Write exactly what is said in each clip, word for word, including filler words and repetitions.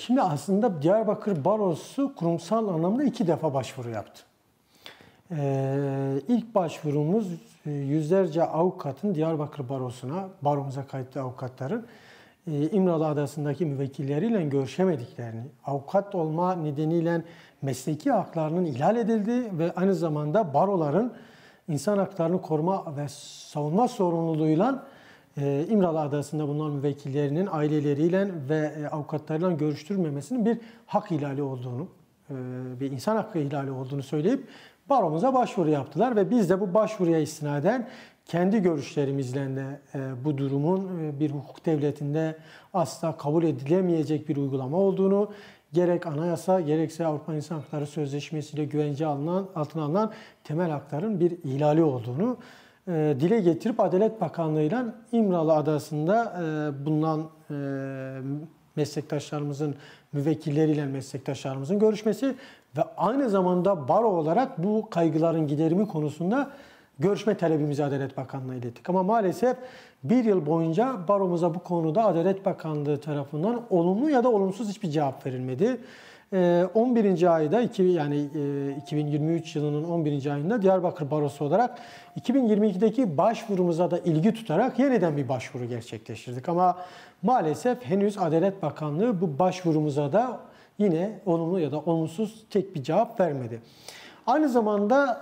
şimdi aslında Diyarbakır Barosu kurumsal anlamda iki defa başvuru yaptı. Ee, ilk başvurumuz yüzlerce avukatın Diyarbakır Barosu'na, baromuza kayıtlı avukatların e, İmralı Adası'ndaki müvekkilleriyle görüşemediklerini, avukat olma nedeniyle mesleki haklarının ihlal edildiği ve aynı zamanda baroların insan haklarını koruma ve savunma sorumluluğuyla e, İmralı Adası'nda bulunan müvekkillerinin aileleriyle ve e, avukatlarıyla görüştürmemesinin bir hak ihlali olduğunu, e, bir insan hakkı ihlali olduğunu söyleyip baromuza başvuru yaptılar ve biz de bu başvuruya istinaden kendi görüşlerimizle de e, bu durumun e, bir hukuk devletinde asla kabul edilemeyecek bir uygulama olduğunu, gerek anayasa gerekse Avrupa İnsan Hakları Sözleşmesi ile güvence alınan, altına alınan temel hakların bir ihlali olduğunu e, dile getirip Adalet Bakanlığı ile İmralı Adası'nda e, bulunan e, meslektaşlarımızın, müvekkilleriyle meslektaşlarımızın görüşmesi ve aynı zamanda baro olarak bu kaygıların giderimi konusunda görüşme talebimizi Adalet Bakanlığı'na ilettik. Ama maalesef bir yıl boyunca baromuza bu konuda Adalet Bakanlığı tarafından olumlu ya da olumsuz hiçbir cevap verilmedi. on birinci ayda yani iki bin yirmi üç yılının on birinci ayında Diyarbakır Barosu olarak iki bin yirmi ikideki başvurumuza da ilgi tutarak yeniden bir başvuru gerçekleştirdik. Ama maalesef henüz Adalet Bakanlığı bu başvurumuza da yine olumlu ya da olumsuz tek bir cevap vermedi. Aynı zamanda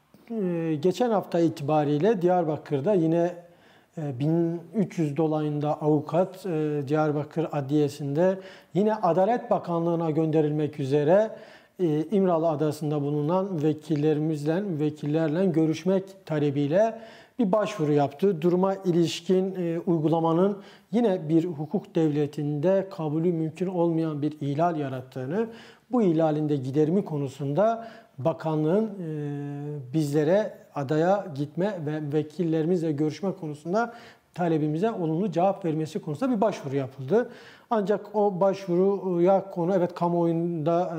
geçen hafta itibariyle Diyarbakır'da yine bin üç yüz dolayında avukat Diyarbakır Adliyesi'nde yine Adalet Bakanlığı'na gönderilmek üzere İmralı Adası'nda bulunan vekillerimizle, vekillerle görüşmek talebiyle bir başvuru yaptı. Duruma ilişkin uygulamanın yine bir hukuk devletinde kabulü mümkün olmayan bir ihlal yarattığını, bu ihlalin de giderimi konusunda bakanlığın bizlere adaya gitme ve vekillerimizle görüşme konusunda talebimize olumlu cevap vermesi konusunda bir başvuru yapıldı. Ancak o başvuruya konu evet kamuoyunda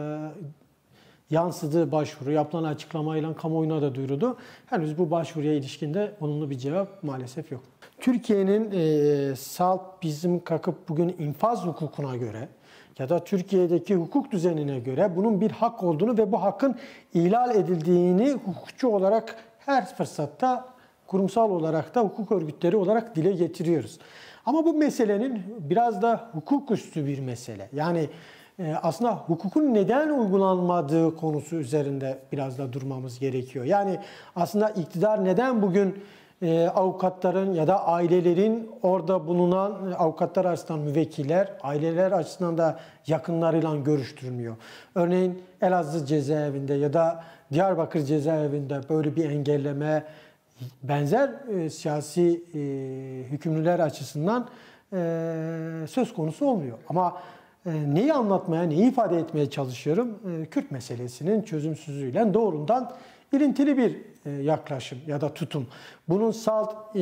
e, yansıdığı başvuru, yapılan açıklamayla kamuoyuna da duyuruldu. Henüz bu başvuruya ilişkinde olumlu bir cevap maalesef yok. Türkiye'nin e, salt bizim kalkıp bugün infaz hukukuna göre ya da Türkiye'deki hukuk düzenine göre bunun bir hak olduğunu ve bu hakkın ihlal edildiğini hukukçu olarak her fırsatta kurumsal olarak da hukuk örgütleri olarak dile getiriyoruz. Ama bu meselenin biraz da hukuk üstü bir mesele. Yani aslında hukukun neden uygulanmadığı konusu üzerinde biraz da durmamız gerekiyor. Yani aslında iktidar neden bugün avukatların ya da ailelerin orada bulunan avukatlar açısından müvekkiller, aileler açısından da yakınlarıyla görüştürmüyor. Örneğin Elazığ cezaevinde ya da Diyarbakır cezaevinde böyle bir engelleme benzer e, siyasi e, hükümlüler açısından e, söz konusu olmuyor. Ama e, neyi anlatmaya, neyi ifade etmeye çalışıyorum? E, Kürt meselesinin çözümsüzlüğüyle doğrudan ilintili bir e, yaklaşım ya da tutum. Bunun salt e,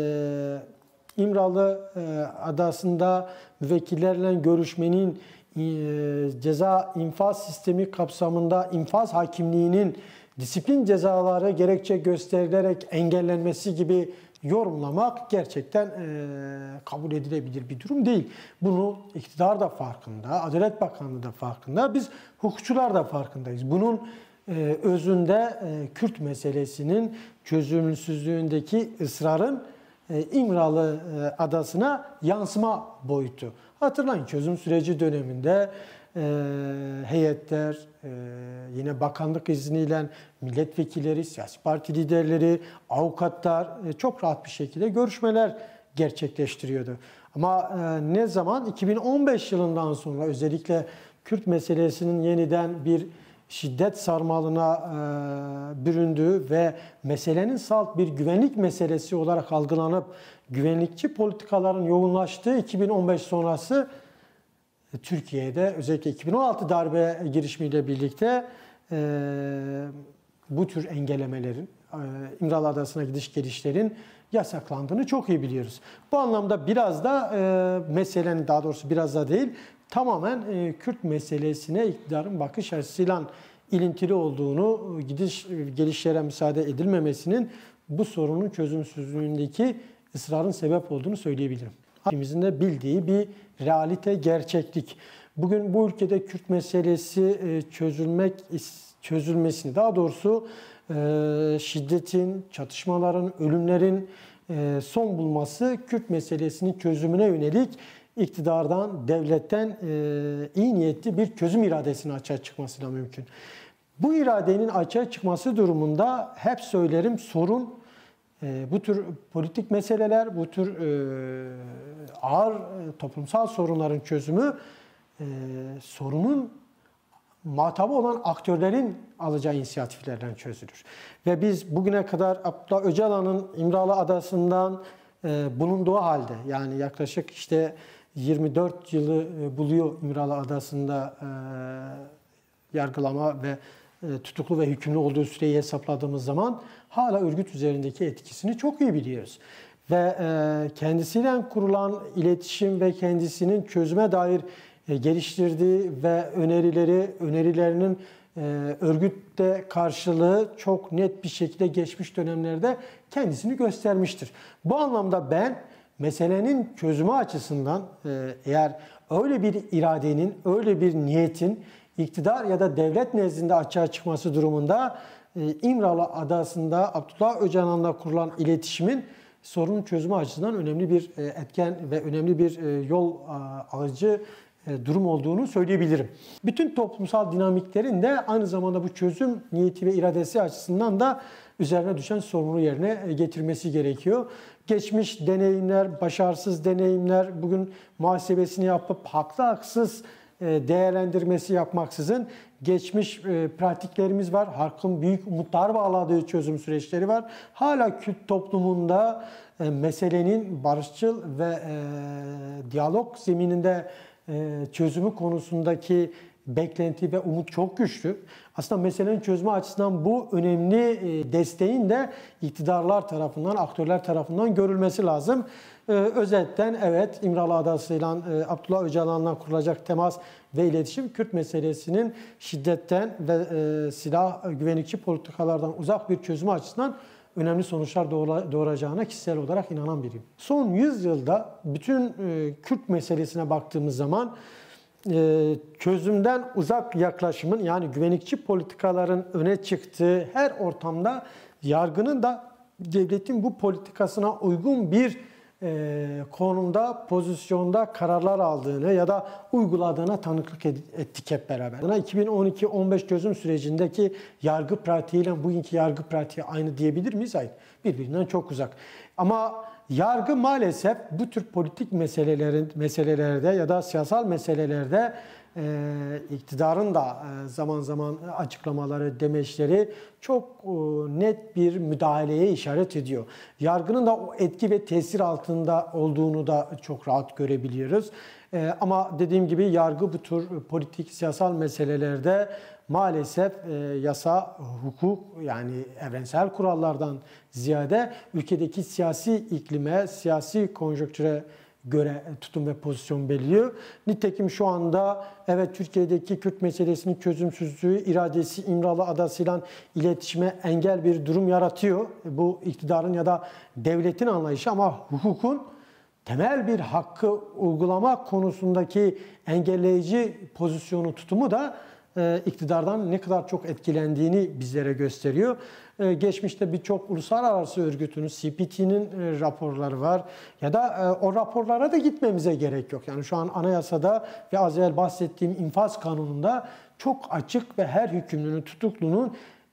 İmralı e, Adası'nda müvekkillerle görüşmenin e, ceza infaz sistemi kapsamında infaz hakimliğinin disiplin cezaları gerekçe gösterilerek engellenmesi gibi yorumlamak gerçekten e, kabul edilebilir bir durum değil. Bunu iktidar da farkında, Adalet Bakanlığı da farkında, biz hukukçular da farkındayız. Bunun e, özünde e, Kürt meselesinin çözümsüzlüğündeki ısrarın e, İmralı e, Adası'na yansıma boyutu. Hatırlayın çözüm süreci döneminde e, heyetler, e, yine bakanlık izniyle milletvekilleri, siyasi parti liderleri, avukatlar e, çok rahat bir şekilde görüşmeler gerçekleştiriyordu. Ama e, ne zaman? iki bin on beş yılından sonra özellikle Kürt meselesinin yeniden bir şiddet sarmalına e, büründüğü ve meselenin salt bir güvenlik meselesi olarak algılanıp güvenlikçi politikaların yoğunlaştığı iki bin on beş sonrası Türkiye'de özellikle iki bin on altı darbe girişimiyle birlikte e, bu tür engellemelerin, e, İmralı Adası'na gidiş gelişlerin yasaklandığını çok iyi biliyoruz. Bu anlamda biraz da e, meselenin, daha doğrusu biraz da değil, tamamen e, Kürt meselesine iktidarın bakış açısıyla ilintili olduğunu, gidiş gelişlere müsaade edilmemesinin bu sorunun çözümsüzlüğündeki ısrarın sebep olduğunu söyleyebilirim. Hepimizin de bildiği bir realite, gerçeklik. bugün bu ülkede Kürt meselesi çözülmek çözülmesini, daha doğrusu şiddetin, çatışmaların, ölümlerin son bulması, Kürt meselesinin çözümüne yönelik iktidardan, devletten iyi niyetli bir çözüm iradesinin açığa çıkmasıyla mümkün. Bu iradenin açığa çıkması durumunda hep söylerim, sorun bu tür politik meseleler, bu tür ağır toplumsal sorunların çözümü sorunun muhatabı olan aktörlerin alacağı inisiyatiflerden çözülür. Ve biz bugüne kadar Abdullah Öcalan'ın İmralı Adası'ndan bulunduğu halde, yani yaklaşık işte yirmi dört yılı buluyor İmralı Adası'nda yargılama ve tutuklu ve hükümlü olduğu süreyi hesapladığımız zaman hala örgüt üzerindeki etkisini çok iyi biliyoruz. Ve kendisiyle kurulan iletişim ve kendisinin çözüme dair geliştirdiği ve önerileri, önerilerinin örgütte karşılığı çok net bir şekilde geçmiş dönemlerde kendisini göstermiştir. Bu anlamda ben meselenin çözümü açısından eğer öyle bir iradenin, öyle bir niyetin iktidar ya da devlet nezdinde açığa çıkması durumunda İmralı Adası'nda Abdullah Öcalan'la kurulan iletişimin sorunun çözümü açısından önemli bir etken ve önemli bir yol alıcı durum olduğunu söyleyebilirim. Bütün toplumsal dinamiklerin de aynı zamanda bu çözüm niyeti ve iradesi açısından da üzerine düşen sorumluluğu yerine getirmesi gerekiyor. Geçmiş deneyimler, başarısız deneyimler, bugün muhasebesini yapıp haklı haksız değerlendirmesi yapmaksızın geçmiş pratiklerimiz var. Halkın büyük umutlar bağladığı çözüm süreçleri var. Hala Kürt toplumunda meselenin barışçıl ve diyalog zemininde çözümü konusundaki beklenti ve umut çok güçlü. Aslında meselenin çözümü açısından bu önemli desteğin de iktidarlar tarafından, aktörler tarafından görülmesi lazım. Özetten evet, İmralı Adası ile Abdullah Öcalan'la kurulacak temas ve iletişim Kürt meselesinin şiddetten ve silah güvenlikçi politikalardan uzak bir çözümü açısından önemli sonuçlar doğuracağına kişisel olarak inanan biriyim. Son yüz yılda bütün Kürt meselesine baktığımız zaman çözümden uzak yaklaşımın, yani güvenlikçi politikaların öne çıktığı her ortamda yargının da devletin bu politikasına uygun bir konumda, pozisyonda kararlar aldığını ya da uyguladığına tanıklık ettik hep beraber. iki bin on iki on beş çözüm sürecindeki yargı pratiğiyle bugünkü yargı pratiği aynı diyebilir miyiz? Hayır. Birbirinden çok uzak. Ama yargı maalesef bu tür politik meselelerin meselelerde ya da siyasal meselelerde e, iktidarın da e, zaman zaman açıklamaları, demeçleri çok e, net bir müdahaleye işaret ediyor. Yargının da o etki ve tesir altında olduğunu da çok rahat görebiliyoruz. E, ama dediğim gibi yargı bu tür politik, siyasal meselelerde maalesef e, yasa, hukuk, yani evrensel kurallardan ziyade ülkedeki siyasi iklime, siyasi konjonktüre göre tutum ve pozisyon belirliyor. Nitekim şu anda evet, Türkiye'deki Kürt meselesinin çözümsüzlüğü, iradesi İmralı Adası'yla iletişime engel bir durum yaratıyor. Bu iktidarın ya da devletin anlayışı, ama hukukun temel bir hakkı uygulama konusundaki engelleyici pozisyonu, tutumu da iktidardan ne kadar çok etkilendiğini bizlere gösteriyor. Geçmişte birçok uluslararası örgütün, C P T'nin raporları var ya da o raporlara da gitmemize gerek yok. Yani şu an anayasada ve az evvel bahsettiğim infaz kanununda çok açık ve her hükümlünün, tutuklunun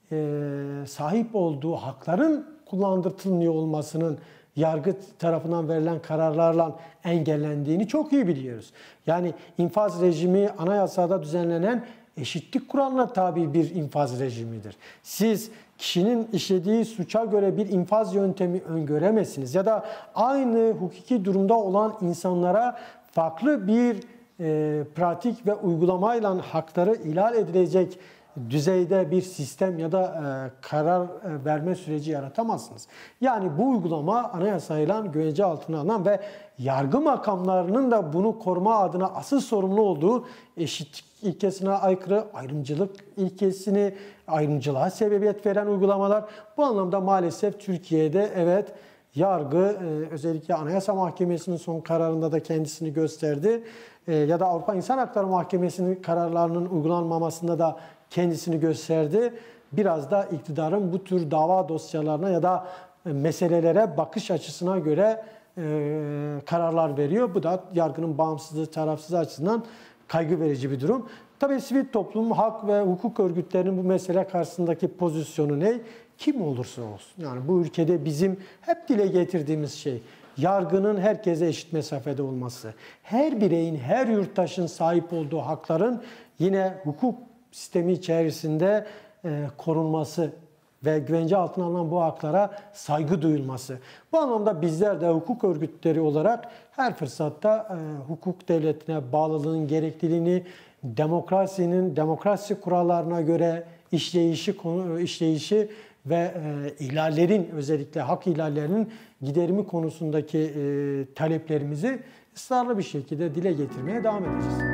sahip olduğu hakların kullandırtılmıyor olmasının yargı tarafından verilen kararlarla engellendiğini çok iyi biliyoruz. Yani infaz rejimi anayasada düzenlenen eşitlik kuralına tabi bir infaz rejimidir. Siz kişinin işlediği suça göre bir infaz yöntemi öngöremezsiniz ya da aynı hukuki durumda olan insanlara farklı bir e, pratik ve uygulamayla hakları ihlal edilecek düzeyde bir sistem ya da e, karar e, verme süreci yaratamazsınız. Yani bu uygulama anayasayla güvence altına alınan ve yargı makamlarının da bunu koruma adına asıl sorumlu olduğu eşitlik ilkesine aykırı, ayrımcılık ilkesini, ayrımcılığa sebebiyet veren uygulamalar. Bu anlamda maalesef Türkiye'de evet yargı e, özellikle Anayasa Mahkemesi'nin son kararında da kendisini gösterdi. E, ya da Avrupa İnsan Hakları Mahkemesi'nin kararlarının uygulanmamasında da kendisini gösterdi. Biraz da iktidarın bu tür dava dosyalarına ya da meselelere bakış açısına göre e, kararlar veriyor. Bu da yargının bağımsızlığı, tarafsızlığı açısından kaygı verici bir durum. Tabii sivil toplum, hak ve hukuk örgütlerinin bu mesele karşısındaki pozisyonu ne? Kim olursa olsun. Yani bu ülkede bizim hep dile getirdiğimiz şey, yargının herkese eşit mesafede olması. Her bireyin, her yurttaşın sahip olduğu hakların yine hukuk sistemi içerisinde e, korunması ve güvence altına alınan bu haklara saygı duyulması. Bu anlamda bizler de hukuk örgütleri olarak her fırsatta e, hukuk devletine bağlılığın gerekliliğini, demokrasinin, demokrasi kurallarına göre işleyişi, işleyişi ve e, ihlallerin, özellikle hak ihlallerinin giderimi konusundaki e, taleplerimizi ısrarlı bir şekilde dile getirmeye devam edeceğiz.